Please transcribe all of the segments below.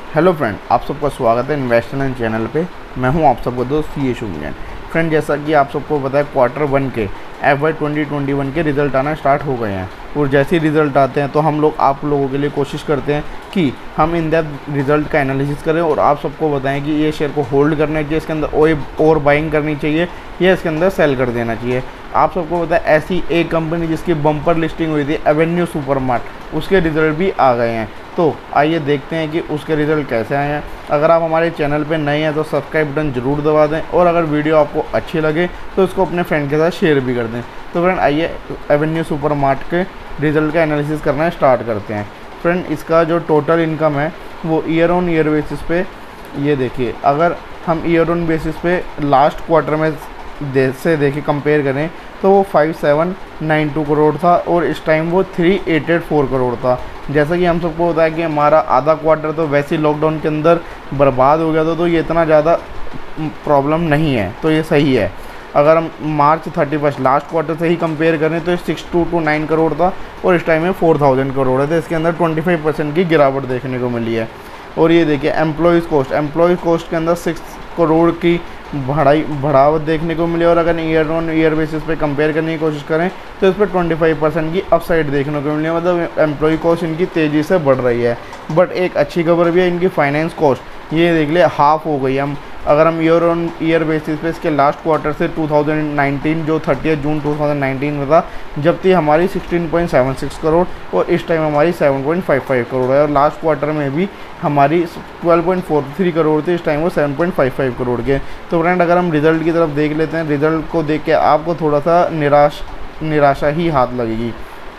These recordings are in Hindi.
हेलो फ्रेंड, आप सबका स्वागत है इन्वेस्टमेंट चैनल पे। मैं हूं आप सबका दोस्त ये शुभजैन। फ्रेंड, जैसा कि आप सबको पता है क्वार्टर 1 के FY 2021 के रिज़ल्ट आना स्टार्ट हो गए हैं और जैसे ही रिज़ल्ट आते हैं तो हम लोग आप लोगों के लिए कोशिश करते हैं कि हम इन डेप्थ रिज़ल्ट का एनालिसिस करें और आप सबको बताएं कि ये शेयर को होल्ड करना चाहिए, इसके अंदर और बाइंग करनी चाहिए या इसके अंदर सेल कर देना चाहिए। आप सबको पता है ऐसी एक कंपनी जिसकी बम्पर लिस्टिंग हुई थी एवेन्यू सुपरमार्ट, उसके रिज़ल्ट भी आ गए हैं। तो आइए देखते हैं कि उसके रिज़ल्ट कैसे आए हैं। अगर आप हमारे चैनल पे नए हैं तो सब्सक्राइब बटन ज़रूर दबा दें और अगर वीडियो आपको अच्छी लगे तो इसको अपने फ्रेंड के साथ शेयर भी कर दें। तो फ्रेंड आइए एवेन्यू सुपरमार्ट के रिज़ल्ट का एनालिसिस करना स्टार्ट करते हैं। फ्रेंड, इसका जो टोटल इनकम है वो ईयर ऑन ईयर बेसिस पे, ये देखिए, अगर हम ईयर ऑन बेसिस पे लास्ट क्वार्टर में से देखिए कंपेयर करें तो वो 5792 करोड़ था और इस टाइम वो 3884 करोड़ था। जैसा कि हम सबको पता है कि हमारा आधा क्वार्टर तो वैसे ही लॉकडाउन के अंदर बर्बाद हो गया था, तो ये इतना ज़्यादा प्रॉब्लम नहीं है, तो ये सही है। अगर हम मार्च 31 लास्ट क्वार्टर से ही कंपेयर करें तो 6229 करोड़ था और इस टाइम में 4000 करोड़ है, तो इसके अंदर 25% की गिरावट देखने को मिली है। और ये देखिए एम्प्लॉयज़ कोस्ट के अंदर 6 करोड़ की बढ़ावत देखने को मिली और अगर ईयर ऑन ईयर बेसिस पे कंपेयर करने की कोशिश करें तो इस पर 25% की अपसाइड देखने को मिली है, मतलब एम्प्लॉय कॉस्ट इनकी तेज़ी से बढ़ रही है। बट एक अच्छी खबर भी है, इनकी फाइनेंस कॉस्ट ये देख ले हाफ हो गई। अगर हम ईयर ऑन ईयर बेसिस पे इसके लास्ट क्वार्टर से 2019 जो 30 जून 2019 में था, जब थी हमारी 16.76 करोड़ और इस टाइम हमारी 7.55 करोड़ है और लास्ट क्वार्टर में भी हमारी 12.43 करोड़ थी, इस टाइम वो 7.55 करोड़ के। तो फ्रेंड, अगर हम रिज़ल्ट की तरफ देख लेते हैं, रिज़ल्ट को देख के आपको थोड़ा सा निराशा ही हाथ लगेगी।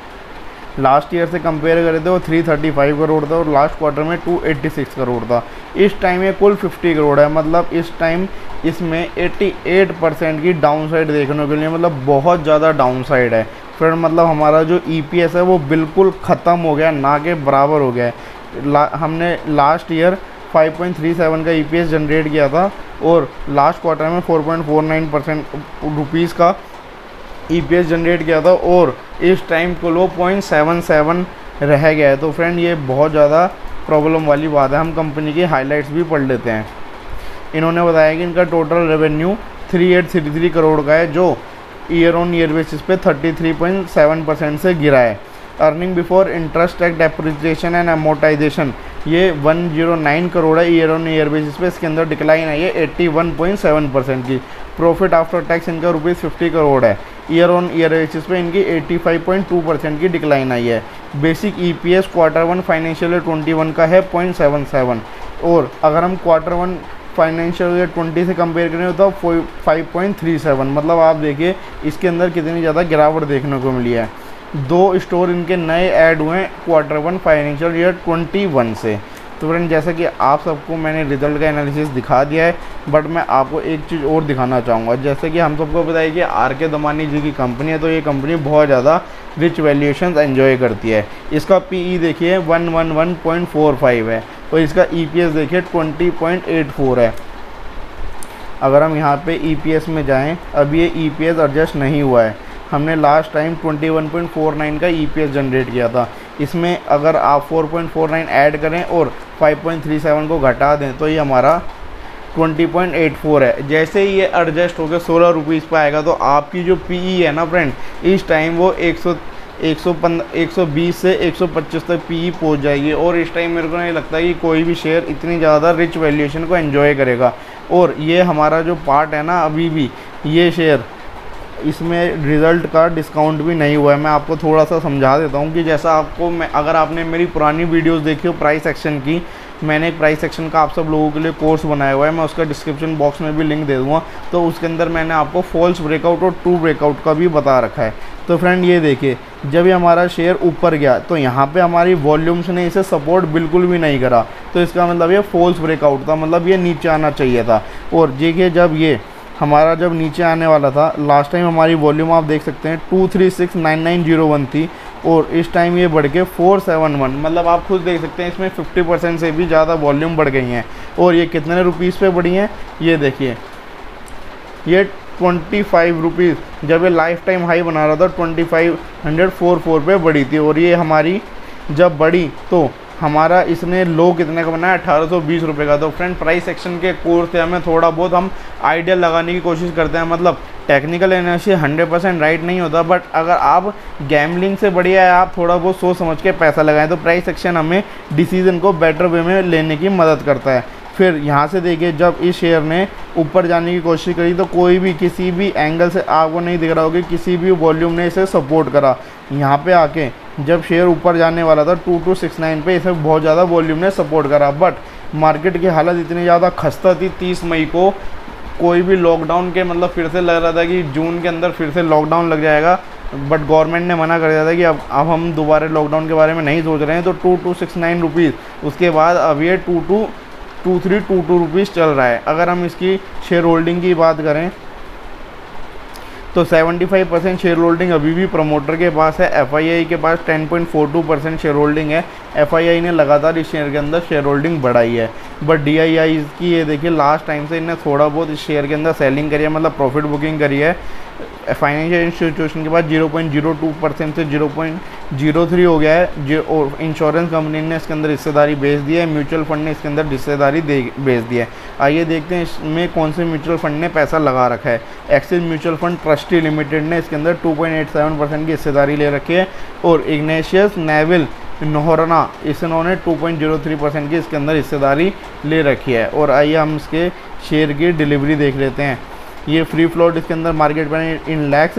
लास्ट ईयर से कंपेयर करें तो 335 करोड़ था और लास्ट क्वार्टर में 286 करोड़ था। इस टाइम ये कुल 50 करोड़ है, मतलब इस टाइम इसमें 88% की डाउन साइड देखने को मिली है, मतलब बहुत ज़्यादा डाउन साइड है। फिर मतलब हमारा जो EPS है वो बिल्कुल ख़त्म हो गया, ना के बराबर हो गया है। हमने लास्ट ईयर 5.37 का EPS जनरेट किया था और लास्ट क्वार्टर में 4.49% रुपीज़ का EPS जनरेट किया था और इस टाइम को लो 0.77 रह गया है। तो फ्रेंड, ये बहुत ज़्यादा प्रॉब्लम वाली बात है। हम कंपनी की हाइलाइट्स भी पढ़ लेते हैं। इन्होंने बताया कि इनका टोटल रेवेन्यू 3833 करोड़ का है, जो ईयर ऑन ईयर बेसिस पे 33.7% से गिरा है। Earning before interest tax depreciation and amortisation ये 109 करोड़ है ईयर ऑन ईयर बेसिस पे, इसके अंदर डिक्लाइन आई है 81.7% की। प्रॉफिट आफ्टर टैक्स इनका ₹50 करोड़ है, ईयर ऑन ईयर बेसिस पे इनकी 85.2% की डिक्लाइन आई है। Basic EPS quarter 1 financial year 21 का है 0.77 और अगर हम क्वार्टर 1 फाइनेंशियल ईयर 20 से कंपेयर करें तो 5.37, मतलब आप देखिए इसके अंदर कितनी ज़्यादा गिरावट देखने को मिली है। 2 स्टोर इनके नए ऐड हुए हैं क्वार्टर 1 फाइनेंशियल ईयर 21 से। तो फ्रेंड, जैसा कि आप सबको मैंने रिज़ल्ट का एनालिसिस दिखा दिया है, बट मैं आपको एक चीज़ और दिखाना चाहूँगा। जैसे कि हम सबको पता है कि RK दमानी जी की कंपनी है, तो ये कंपनी बहुत ज़्यादा रिच वैल्यूएशंस एंजॉय करती है। इसका PE देखिए 111.45 है और इसका EPS देखिए 20.84 है। अगर हम यहाँ पे EPS में जाएँ, अब ये EPS एडजस्ट नहीं हुआ है। हमने लास्ट टाइम 21.49 का EPS जनरेट किया था, इसमें अगर आप 4.49 ऐड करें और 5.37 को घटा दें तो ये हमारा 20.84 है। जैसे ही ये एडजस्ट होकर 16 रुपीज़ पर आएगा तो आपकी जो PE है ना फ्रेंड, इस टाइम वो 120 से 125 तक PE पहुंच जाएगी और इस टाइम मेरे को नहीं लगता कि कोई भी शेयर इतनी ज़्यादा रिच वैल्यूएशन को एंजॉय करेगा। और ये हमारा जो पार्ट है ना, अभी भी ये शेयर इसमें रिज़ल्ट का डिस्काउंट भी नहीं हुआ है। मैं आपको थोड़ा सा समझा देता हूँ कि जैसा आपको अगर आपने मेरी पुरानी वीडियोस देखी हो प्राइस एक्शन की, मैंने एक प्राइस एक्शन का आप सब लोगों के लिए कोर्स बनाया हुआ है, मैं उसका डिस्क्रिप्शन बॉक्स में भी लिंक दे दूँगा। तो उसके अंदर मैंने आपको फॉल्स ब्रेकआउट और ट्रू ब्रेकआउट का भी बता रखा है। तो फ्रेंड, ये देखिए, जब ये हमारा शेयर ऊपर गया तो यहाँ पे हमारी वॉल्यूम्स ने इसे सपोर्ट बिल्कुल भी नहीं करा, तो इसका मतलब ये फॉल्स ब्रेकआउट था, मतलब ये नीचे आना चाहिए था। और देखिए, जब ये हमारा जब नीचे आने वाला था, लास्ट टाइम हमारी वॉल्यूम आप देख सकते हैं 2369901 थी और इस टाइम ये बढ़ के 471, मतलब आप खुद देख सकते हैं इसमें 50% से भी ज़्यादा वॉल्यूम बढ़ गई हैं। और ये कितने रुपीज़ पे बढ़ी हैं, ये देखिए, ये 25 रुपीज़ जब ये लाइफ टाइम हाई बना रहा था 2544 पे बढ़ी थी और ये हमारी जब बढ़ी तो हमारा इसने लो कितने का बनाया, 1820 रुपये का। तो फ्रेंड प्राइस सेक्शन के कोर्स से हमें थोड़ा बहुत हम आइडिया लगाने की कोशिश करते हैं। मतलब टेक्निकल एनालिसिस 100% राइट नहीं होता, बट अगर आप गैम्बलिंग से बढ़िया है आप थोड़ा बहुत सोच समझ के पैसा लगाएं, तो प्राइस सेक्शन हमें डिसीजन को बेटर वे में लेने की मदद करता है। फिर यहाँ से देखिए, जब इस शेयर ने ऊपर जाने की कोशिश करी तो कोई भी किसी भी एंगल से आपको नहीं दिख रहा होगा, किसी भी वॉल्यूम ने इसे सपोर्ट करा। यहाँ पे आके जब शेयर ऊपर जाने वाला था 2269 पे, इसे बहुत ज़्यादा वॉल्यूम ने सपोर्ट करा। बट मार्केट की हालत इतनी ज़्यादा खस्ता थी, 30 मई को कोई भी लॉकडाउन के मतलब फिर से लग रहा था कि जून के अंदर फिर से लॉकडाउन लग जाएगा, बट गवर्नमेंट ने मना कर दिया था कि अब हम दोबारा लॉकडाउन के बारे में नहीं सोच रहे हैं। तो 2269 रुपीज़, उसके बाद अब ये 2322 रुपीज़ चल रहा है। अगर हम इसकी शेयर होल्डिंग की बात करें तो 75% शेयर होल्डिंग अभी भी प्रमोटर के पास है। FII के पास 10.42% शेयर होल्डिंग है। FII ने लगातार इस शेयर के अंदर शेयर होल्डिंग बढ़ाई है, बट DII की ये देखिए लास्ट टाइम से इन्हें थोड़ा बहुत इस शेयर के अंदर सेलिंग करी है, मतलब प्रॉफिट बुकिंग करी है। फाइनेंशियल इंस्टीट्यूशन के बाद 0.02% से 0.03 हो गया है। और इंश्योरेंस कंपनी ने इसके अंदर हिस्सेदारी बेच दी है, म्यूचुअल फंड ने इसके अंदर हिस्सेदारी बेच दी है। आइए देखते हैं इसमें कौन से म्यूचुअल फंड ने पैसा लगा रखा है। Axis mutual fund trustee limited ने इसके अंदर 2.87% की हिस्सेदारी ले रखी है, और इग्नेशियस नेविल नोहरना इन्होंने 2.03% की इसके अंदर हिस्सेदारी ले रखी है। और आइए हम इसके शेयर की डिलीवरी देख लेते हैं। ये फ्री फ्लोट इसके अंदर मार्केट में इन लैक्स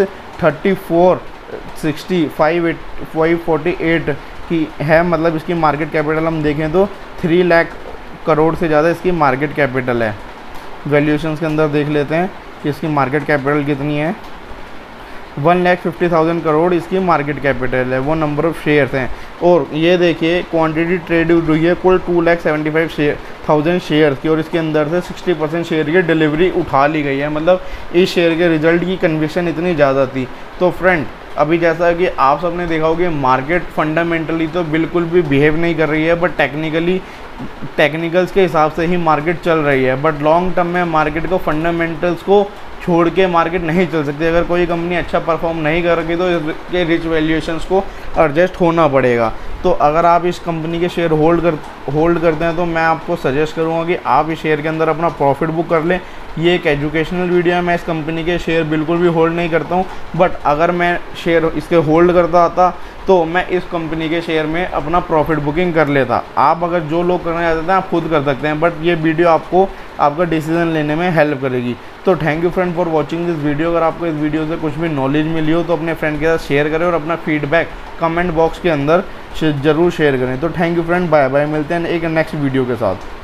34,60,548 की है। मतलब इसकी मार्केट कैपिटल हम देखें तो 3 लाख करोड़ से ज़्यादा इसकी मार्केट कैपिटल है। वैल्यूएशंस के अंदर देख लेते हैं कि इसकी मार्केट कैपिटल कितनी है। 1,50,000 करोड़ इसकी मार्केट कैपिटल है, वो नंबर ऑफ़ शेयर्स हैं। और ये देखिए क्वांटिटी ट्रेड हुई है कुल 2,75,000 शेयर्स की, और इसके अंदर से 60% शेयर की डिलीवरी उठा ली गई है। मतलब इस शेयर के रिजल्ट की कन्विक्शन इतनी ज़्यादा थी। तो फ्रेंड अभी जैसा कि आप सबने देखा होगा मार्केट फंडामेंटली तो बिल्कुल भी बिहेव नहीं कर रही है, बट टेक्निकल्स के हिसाब से ही मार्केट चल रही है। बट लॉन्ग टर्म में मार्केट को फंडामेंटल्स को छोड़ के मार्केट नहीं चल सकती। अगर कोई कंपनी अच्छा परफॉर्म नहीं कर रही तो इसके रिच वैल्यूएशंस को एडजस्ट होना पड़ेगा। तो अगर आप इस कंपनी के शेयर होल्ड करते हैं तो मैं आपको सजेस्ट करूंगा कि आप इस शेयर के अंदर अपना प्रॉफिट बुक कर लें। ये एक एजुकेशनल वीडियो है, मैं इस कंपनी के शेयर बिल्कुल भी होल्ड नहीं करता हूं, बट अगर मैं शेयर इसके होल्ड करता था तो मैं इस कंपनी के शेयर में अपना प्रॉफिट बुकिंग कर लेता। आप अगर जो लोग करना चाहते हैं आप खुद कर सकते हैं, बट ये वीडियो आपको आपका डिसीजन लेने में हेल्प करेगी। तो thank you friend for watching this video. अगर आपको इस वीडियो से कुछ भी नॉलेज मिली हो तो अपने फ्रेंड के साथ शेयर करें, और अपना फीडबैक कमेंट बॉक्स के अंदर ज़रूर शेयर करें। तो thank you friend, bye bye, मिलते हैं एक नेक्स्ट वीडियो के साथ।